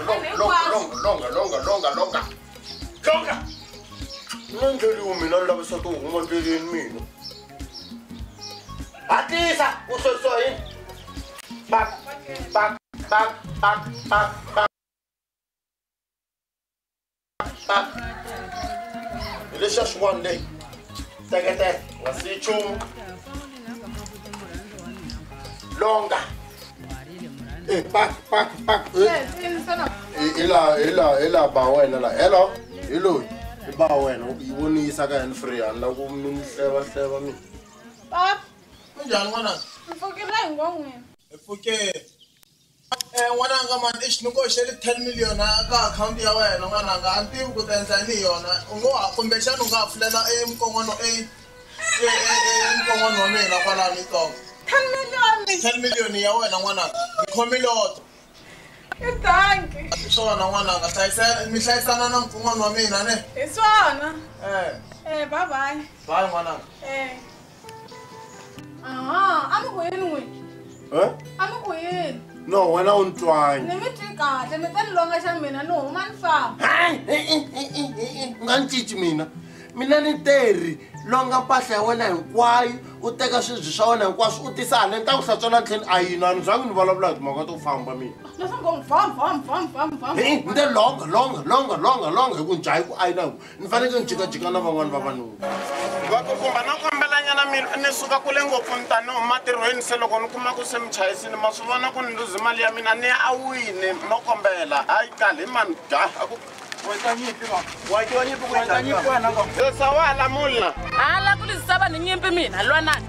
longa. Nandleliwe mina lava sato huma ndleleni mina. Atisa usoso yini? Pak. Lesha swin'wana leyi. Tekete, wasichumu. Longa. Pak. Ila ba wena la. Hello. Ba wena uyibonisa ka hand free la ku mhleba mina. Pap. Njani n'wana? Mfukela ngongwe. Mfuke. N'wananga mani xinoko xele 10 million ka account ya wena n'wananga a ntivi ku ta endla ni yona. U ngo kumbexana u nga pfulela emkon'wana emkon'wana wa mina kwala ni to. 10 million ya wena n'wananga. Khomiloto. Thank you. Swona n'wananga mi hlayisana na mkon'wana wa mina ne? Hi swona. Bye bye. Bye n'wananga. Ami kuyini wena? Ami kuyini? No, wena untwani. Ni mi twi kahle mi ta ni longa xa mina ni huma ni famba. Nga ni cinci mina. Mina ni tirhi longa mpahla ya wena hinkwayo u teka swibyi swa wena hinkwaswo u tisa hala ni ta ku hlantswela tlhelo a yini a ni zangi ni vulavula hi timhaka to famba mina. Leswi ngo famba. Ni te longa hi ku njhayi ku a yi na ku ni fanekele ni jikajika na van'wana vavanuna. Vakukumba na kombelanyana mina ni suka kule ngopfu ni ta ni huma tirhweni se loko ni kuma ku se mi chayisini ma swi vona ku ni luzi mali ya mina ni a wini no kombela hayi kali mani ja sawala mulla hala kulizisaba ninyimpi mina lwanani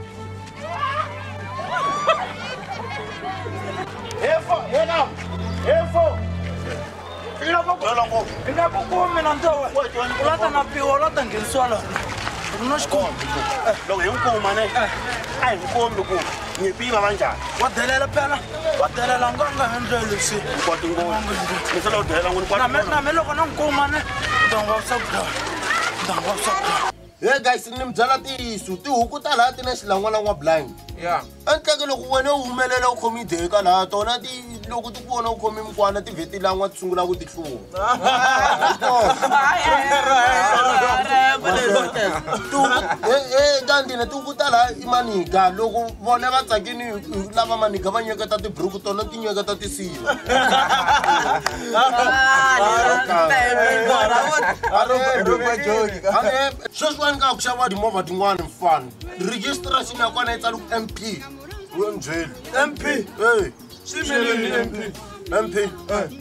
Efo Ingakukumi na ntowe ulata na piwo ulata nginswala unoshikoma loko hinkuma ne a hi nkomi ku nyipiva vanjhani wadelela phela wadelela ngonga hendleli si kwati ngoni ni se lo delela ngoni kwati na me loko na nkuma ne ndangwa sabda hey guys ni mi byala tisu tihuku ta laha ti na xilangwana n'wa blind entleke loko wena u humelela u khomi deka laha tona ti loko ti ku vona u khomi mikwana ti vheti laha n'wa ti sungula ku ti hluma kantina tihuku ta laha i maniga loko vona va tsakini lava maniga va nyeketa tiburuku tona ti nyeketa tisiva sweswiwani ka ku xava timovha tin'wana mfana registration ya kona yi tsali ku MP u embyeli MP MP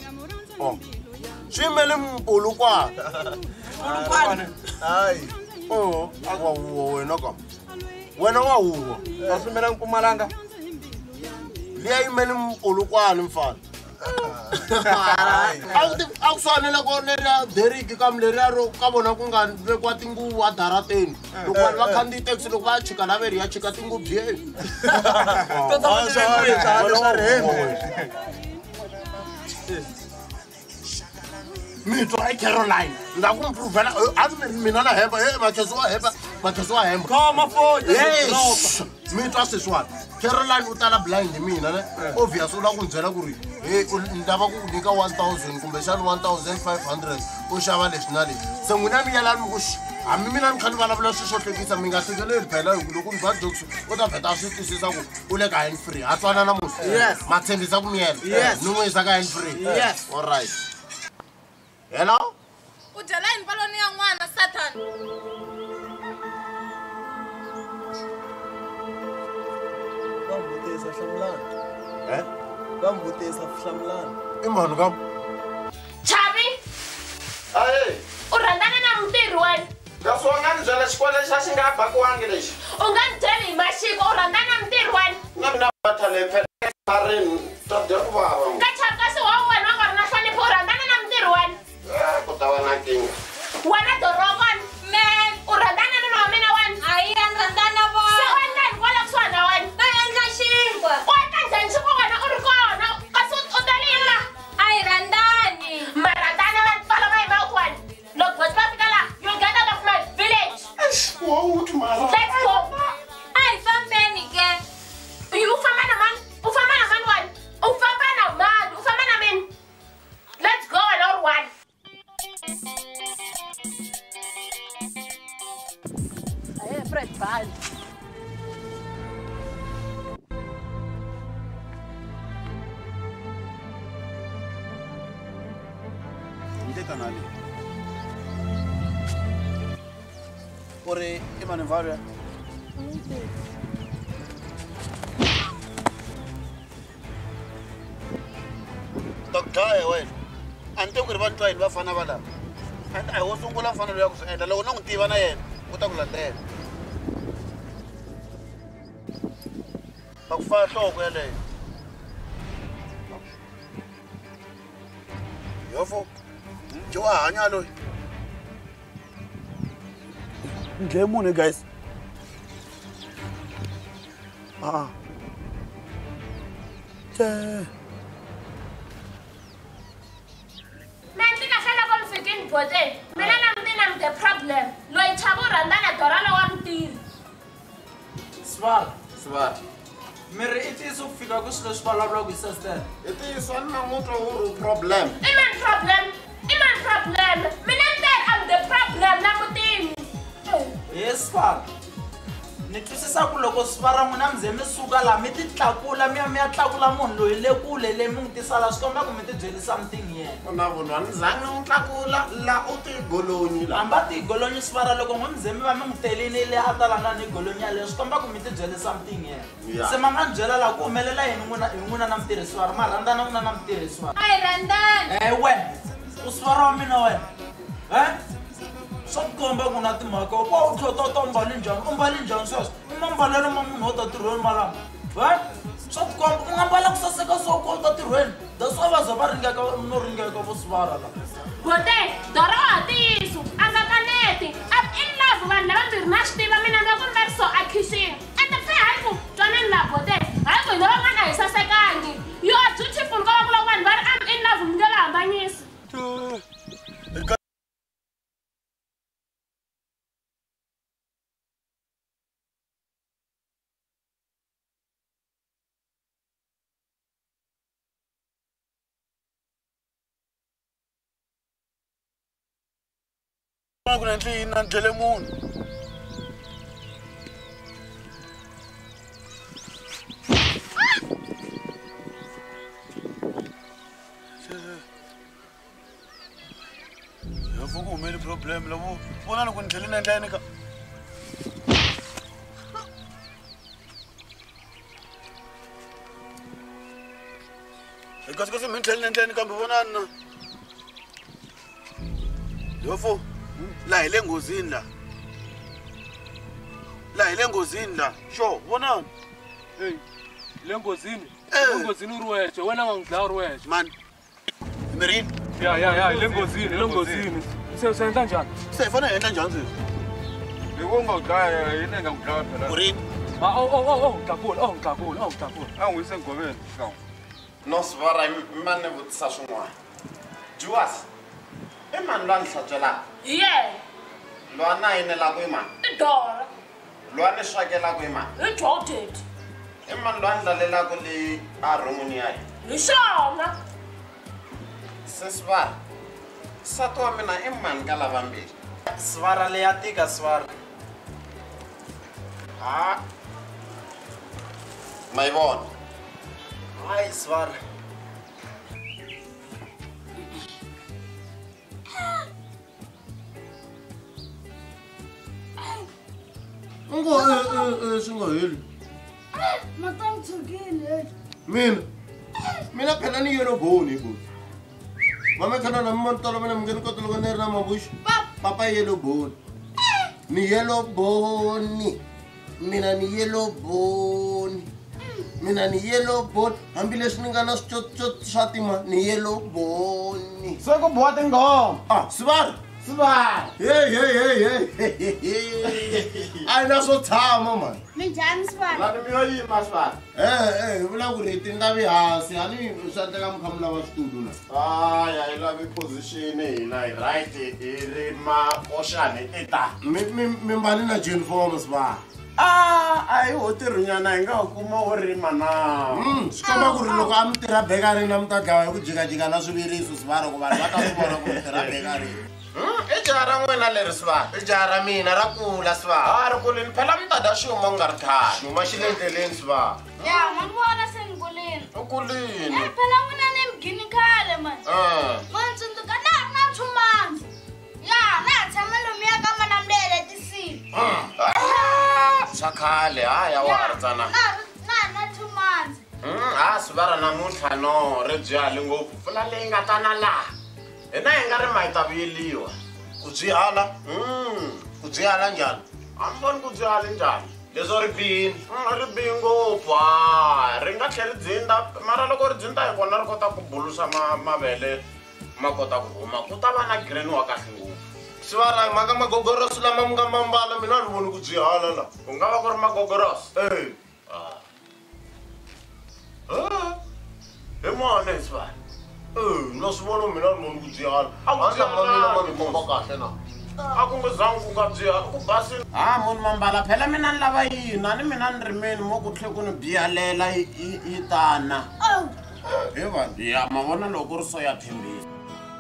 swi yimele mpulukwana hayi wa huwa wena kam wena wa huwa asumela Mpumalanga liya yimele mpulukwana mfana a ku swanela ko leriya deriki kam leriya ro ka vona ku nga vekiwa tinguvu a darateni loko vanhu va khandziya taxi loko va ya chika laveri ya chika tinguvu byeni mitwa eCaroline nda ku mprovela a mina na hemba makhesi wa hemba kama foni mitwa sweswiwani Caroline u tala blind hi mina ne obvious u la ku byela ku ri ni lava ku nyika 1000 kumbe xana 1500 u xava leswi na leswi se n'wina mi yelani mi ku hambi mina ni kha ni vulavula swilo swo hlekisa mi nga hlekeleli phela hi ku loko ni ba jokes u ta vheta a swi twisisa ku u le ka hand free a twana na munhu ma tshembisa ku miyela ni n'wi yisa ka hand free all right hello U dyela yini paloni ya n'wana Satan? Vambutisa hlamulani vambutisa hlamulani i mani kam Chavi u rhandzana na mutirhi wena kasi wa nga ni byela xikwele xa xi nga bakiwangi lexi u nga ni byeli hi maxiko u rhandzana na mutirhi wena na mina vatalepearini ta dya ku vava ka Chavi kasi wa wena u nga ri na nhlonipho u rhandzana na mutirhi wena ku ta va na kinga wena dorobon man u rhandzana na nuna wa mina wena Hayi ya rhandzana vona. se u endla yini kwala kusuhani na wena Ta endla xinkwa. u endla njhani xinkwa wena u ri kona kasi u talini la A hi rhandzani. ma rhandzana vanhu pfala va hi mouth wena loko bosi va fika la you'll get out of my village wauthi mara let's go A hi fambeni ke. u famba na mani wena u famba na mani u famba na mina mali. Kanali. Ore imane varia. Dokaya wena. Ante ku ri vanhu va va fana va lava. Ante a ho sungula mfanelo ya ku swi endla loko no n'wi tiva na yena u ta ku landela. Va ku fa nhloko yeleyo. Yofo. Joa hanya loyi. Ndle munhu guys. The problem. Loyi chavo randana dorana wa mtiri. Svar. Miri it is u fika ku swilo swi vulavula ku sister. It is one motor or problem. Iman problem. Mina I'm the problem na mutini. Yes, Svar. Ni twisisa ku loko Svara n'wina mi ze mi suka la mi ti tlakula mi ya tlakula munhu loyi le kule le mi n'wi tisala swi komba ku mi ti byeli something yena. Na vona ni zangi n'wi tlakula la u ti golonyi la. Hamba ti golonyi Svara loko mi ze mi va mi n'wi telini le a ta langa ni golonyi yaleyo swi komba ku mi ti byeli something yena. Se ma nga byela la ku humelela n'wina na mutirhi Svara ma rhandzana n'wina na mutirhi Svara. Ai randani. Wena u Svara wa mina wena swa komba ku na timhaka wa u tlhota u mbale njhani sweswo u mambalelo ma munhu wo ta tirhweni malama swa tikomba u nga mbala ku saseka so ko ta tirhweni that's why va za va ringeka vo Svara la Bote, doro atisu, anga kaneti, up in love vanhu lava mbirhi na swi tiva mina nga ku ni ri so a kissing. And the fair hayi ku twanani la bote, hayi ku hina van'wana a hi sasekangi. You are beautiful ka va ku loko vanhu va ri I'm in love mi nge va hambanyisi. Ku na ndli na ndlele munhu. Yofo ku humele problem lavo vonani ku ndlele na ndlele ka. Kasi mi ndlele na ndlele kambe vonani na. Yofo la ile ngozini la sho wona hey le ngozini uri weche wena ngangidla uri weche man Merin ya le ngozini senza njani sefana yena njani sisi ngikungagaya yena ngangidla phela Merin ngikakula angwise ngobeni No Svara mane vutisa swin'wana. Juwas. I mani lwa ni hlantswelaka? Yeah. Lwana yinela ku i mani? I Dora. Lwa ni swekela ku i mani? I Jodit. I mani lwa ni dlalelaka le a rhumuni ya yena? Hi xona. Se Svara. Nsati wa mina i mani ka lava mbirhi? Svara leya tika Svara. Ma yi vona? Hayi Svara. Swi nga heli. Matamtshukile. Mina phela ni yellow bone ku. Mama khana na mama tolo mina mngeni ko tolo ne na mabushi. Papa yellow bone. Ni yellow bone. Mina ni yellow bone. Hambi leswi ni nga na switsotso swa tima ni yellow bone. Se ku boha tinghoma. Svara. Hey. Ai na swo tshama man. Minjhani Svara? Lani mi yo yima Svara. Vula ku ri ti nga vi hansi ani swa teka mukhamu lava switulu na. Ya yi lavi position hina hi right hi ri makoxani eta. Mi mbani na uniform Svara. Ai ho tirhunyana hi nga kuma wo rima na. Swi komba ku ri loko a mi tirha bekarini a mi ta dlawa hi ku jikajika na swiviriso Sivara ku vanhu va ta swi vona ku mi tirha bekarini. I jaha ra n'wina leri Sivara. I jaha ra mina ra kula Sivara. Ri kulini phela mi ta dya xiyuma ku nga ri khale. Xuma xi le endleleni Sivara. Ya, man vona se ni kulini. U kulini. Phela n'wina ni mugini khale man. Man tsundzuka na ha ri na nchumanzi. Ya, na ha tshama lomuya ka Manamlele tisile. Swa khale haya wa ha ri tsanana. Na nchumanzi. Sivara namuntlha no ri byali ngopfu mpfula leyi nga ta na laha. Hina hi nga rima hi ta vuyeliwa. Ku byi hala? Ku byi hala njhani? A mi voni ku byi hali njhani? Leswo ri bihini. Ri bihi ngopfu ri nga tlheli dzinda mara loko ri dzinda hi kona ri kota ku bulusa mavele ma kota ku huma ku ta va na green wa kahle ngopfu. Sivara mhaka magogorosi lama mi nga mambala mina ni voni ku byi hala la. Ku nga va ku ri magogorosi. Hi mona hi Sivara. Na swi vona mina ni voni ku byi hala. Handla ma mina ma ni komba kahle na. A ku nga zangi ku nga byi ku basini. Munhu mambala phela mina ni lava yini ni mina ni rimeni mo ku tlhe ku ni biyalela yi tana. He vanhu ya ma vona loko ku ri so ya tshembisa.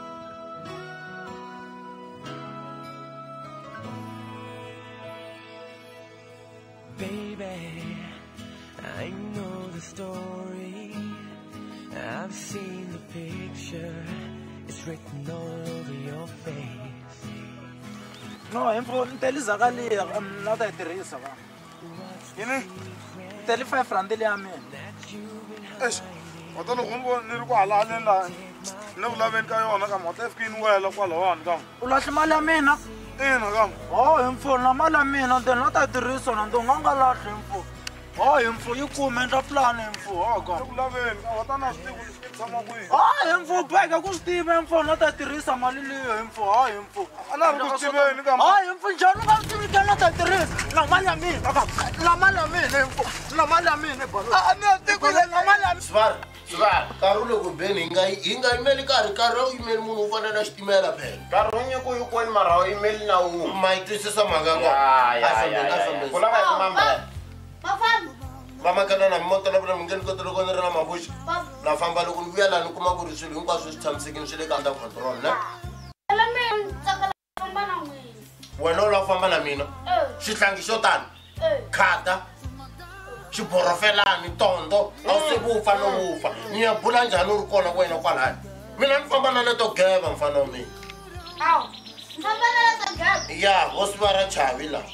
Baby, I know the story. I've seen the picture. It's written all over your face. No, info nteli zakaliya na ta tirhisa va. Yini? Teli 5 rand le ya mina. Wata loko ni ri ku halaleni laha ni vulaveni ka yona ka mhaka efikini wela kwalawani kam. U lahli mali ya mina? Ina kam. Info na mali ya mina nteli na ta tirhisa na ndo nga lahli info. Info yi kume ndza plan info kam. Ni vulaveni ka wata na swi tivi swi tshama kwihi. Info beka ku swi tiva info na ta tirhisa mali leyi info info. A na ri ku tiveni kam. Info njhani nga swi tivi na ta tirhisa na mali ya mina kam. Na mali ya mina info. Na mali ya mina balo. Ni tiku le na mali ya mina. Sivara nkarhi loko beni hi nga yimeli nkarhi wu yimeli munhu u fana na xitimela phela. Nkarhi wu nyiku yikweni mara wu yimeli na wun'we. Ma yi twisisa mhaka Ku lava hi ku mambala. Mafambi. va makana na mimoto na vula mingeni kote loko ni ri na mabuxi na famba loko ni vuya laha ni kuma ku ri swilo hinkwaswo swi tshamisekile swi le ka under control ne. Wena u lava ku famba na mina xihlangi xo tani khata xiborofelani tondo a wu se vufa no vufa ni ya bula njhani u ri kona ku wena kwalaya mina ni famba na leto geva mfana wa mina ya vo Sivara chavi laha.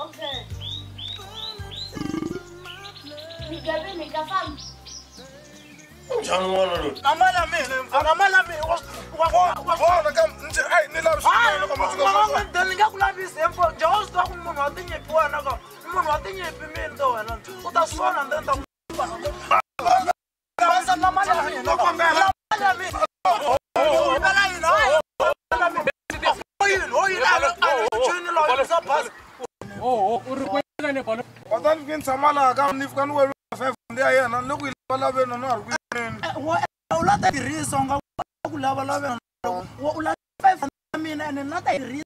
Njhani n'wana loyi? Na mali ya mina, na mali ya mina. Vona kam ni lavi swinene ka masiku ni nga ku lavisi info njhani u swi tiva ku munhu wa tinyimpi wena ka munhu wa tinyimpi mina to wena u ta swi vona ndeni ta basa na mali ya mina na mali ya mina wata ni tshama laha ka ni fika ni wela 5 rand ya yena ni ku yi lavalaveni na ha ri ku yini. U la ta tirhisa u nga ku lavalaveni u lava 5 rand ya mina ene na ta tirhisa.